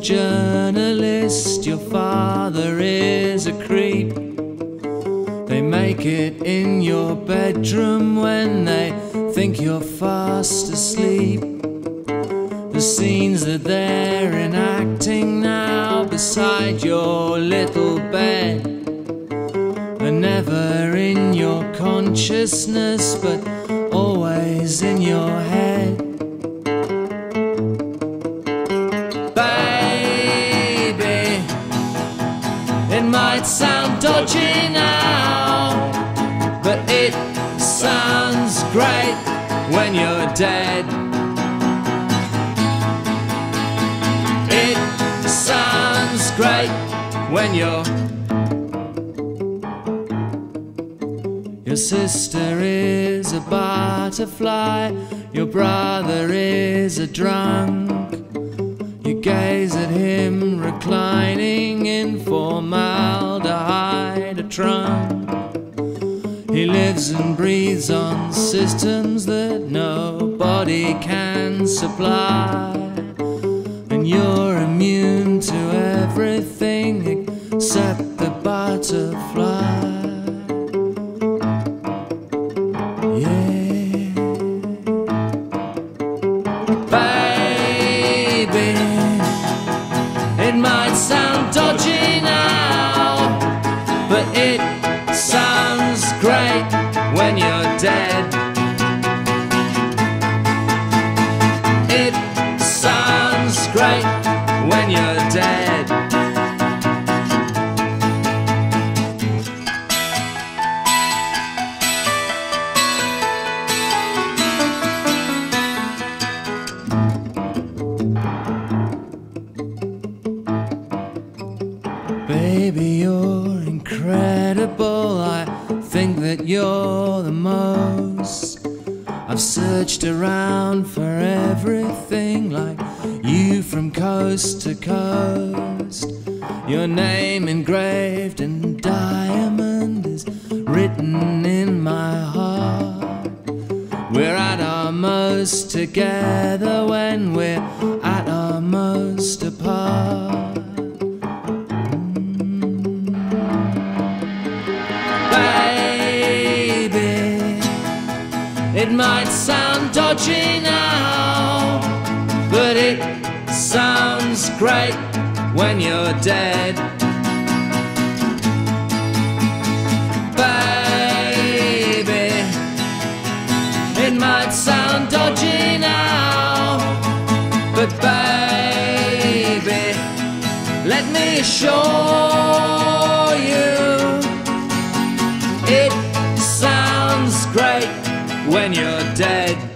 journalist, your father is a creep. They make it in your bedroom when they think you're fast asleep. The scenes that they're enacting now beside your little bed are never in your consciousness but always in your head. Baby, it might sound dodgy now, but it sounds great when you're dead. It sounds great when you're... Your sister is a butterfly, your brother is a drunk. You gaze at him reclining in formaldehyde, a trunk. He lives and breathes on systems that nobody can supply, and you're immune to everything except the butterfly. Yeah, baby, it might sound dodgy now, but it sounds great when you're dead. It sounds great when you're dead. Baby, you're incredible. I think that you're the most. I've searched around for everything like you from coast to coast. Your name engraved in diamond is written in my heart. We're at our most together when we're at our most apart. It might sound dodgy now, but it sounds great when you're dead. Baby, it might sound dodgy now, but baby, let me assure you, it sounds great when you're dead.